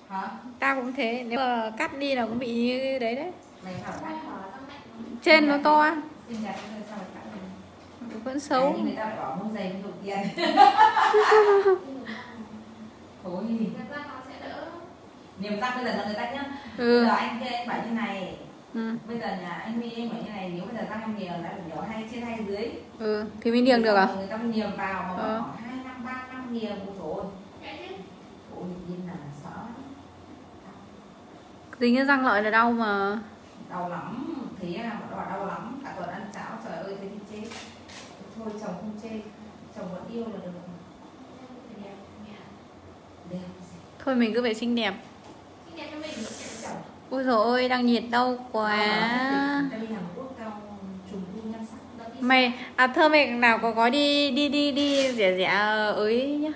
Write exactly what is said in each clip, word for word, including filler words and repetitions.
Hả? Tao cũng thế, nếu mà cắt đi là cũng bị như đấy đấy. Mày phải cắt. Trên nó to. Xinh đẹp rồi sao lại cắt được? Vẫn xấu. Người ta lại bảo mua giày không đủ tiền. Khổ gì? Niềm răng bây giờ là người ta nhá. Ừ. Bây giờ anh kia anh bảo như này. Ừ. Bây giờ nhà anh My em bảo như này, nếu bây giờ răng em nhiều đã phải nhổ hai trên hai dưới. Ừ, thì mình điền được à? Người ta mới nhiều vào mà ờ. khoảng hai năm ba năm nhiều một rồi. Ôi nhìn là sợ. Dính cái răng lợi là đau mà. Đau lắm, thế là bảo đau lắm, cả tuần ăn cháo trời ơi thế thì chê. Thôi chồng không chê, chồng vẫn yêu là được. Đẹp, đẹp. Thôi mình cứ vệ sinh đẹp. Xinh đẹp cho mình chồng. Ôi dồi ôi, đang nhiệt đau quá. Mày, à thơ mày nào có gói đi đi đi đi rẻ rẻ ới nhá.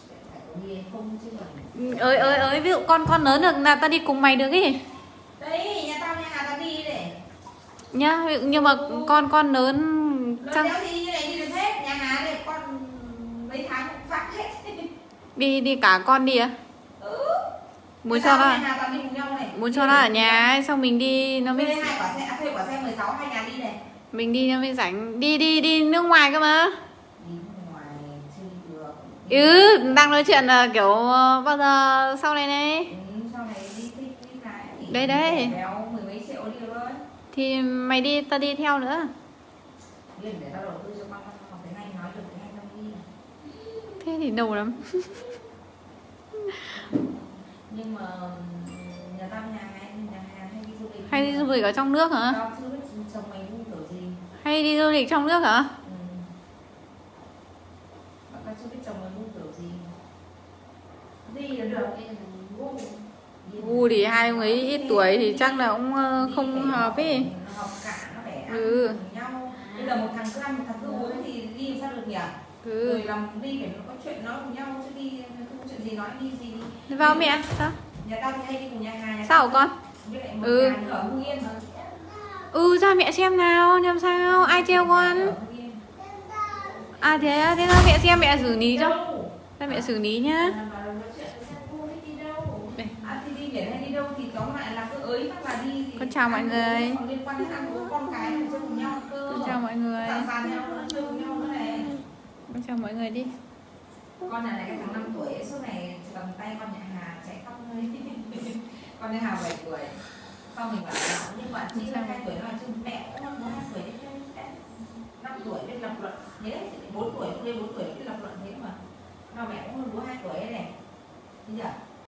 Ơi ơi ơi, ví dụ con con lớn được là tao đi cùng mày được ý. Đấy, nhà tao nhà Hà tao đi để. Nhá, nhưng mà con con lớn chắc đi như này đi được hết, nhà Hà đây con mấy tháng cũng phát hết. Đi đi cả con đi à? Ừ. Muốn cho nó này. Muốn cho nó ở nhà ấy, xong mình đi nó mới thuê hai quả xe, thuê quả xe mười sáu hai nhà đi này. Mình đi nó mới rảnh. Đi đi đi nước ngoài cơ mà. Đi nước ngoài chưa đi được. Ừ, đang nói chuyện là kiểu bao giờ sau này này. Ừ, sau này đi đi đi cái. Đây đây. Béo mười mấy triệu đi rồi. Thì mày đi, tao đi theo nữa. Điền để tao đầu tư cho con học tiếng Anh, nói được tiếng Anh tao đi. Thế thì đầu lắm. Nhưng mà nhà tao nhà hay nhà hàng hay đi du lịch. Hay đi du lịch ở trong nước hả? Tao chưa biết chồng mày vui kiểu gì. Hay đi du lịch trong nước hả? Ừ. Tao chưa biết chồng mày vui kiểu gì. Đi là được. Gu thì hai ông ấy ít tuổi thì chắc là cũng không hợp ấy. Học cả nó phải ăn ừ. cùng nhau. Bây giờ một thằng cứ ăn một thằng cứ uống thì đi làm sao được nhỉ? Ừ. Rồi làm đi phải có chuyện nói cùng nhau chứ đi không có chuyện gì nói đi gì đi. Vào mẹ sao? Nhà tao thì hay đi cùng nhà Hà. Nhà sao hả con? Với lại một ừ. nhà ở Hưng Yên mà. Ừ, ra mẹ xem nào, làm sao? Ai treo con? À thế thế ra mẹ xem, mẹ xử lý cho. Ra mẹ xử lý nhá. À, thì đi biển hay đi đâu thì tóm lại là cứ ới hoặc là đi thì con chào mọi người. Còn liên quan đến ăn uống con cái thì chơi cùng nhau cơ. Con chào mọi người. Sàn sàn nhau chơi cùng nhau nữa này. Con chào mọi người đi. Con này là cái thằng năm tuổi suốt này cầm tay con nhà Hà chạy khắp nơi. Con nhà Hà bảy tuổi. Sau mình bảo là nhưng mà chỉ là hai tuổi nó là chứ mẹ cũng hơn hai tuổi đấy. năm tuổi biết lập luận thế bốn tuổi lên bốn tuổi biết lập luận thế mà. Nào mẹ cũng hơn bố hai tuổi đấy này. Bây giờ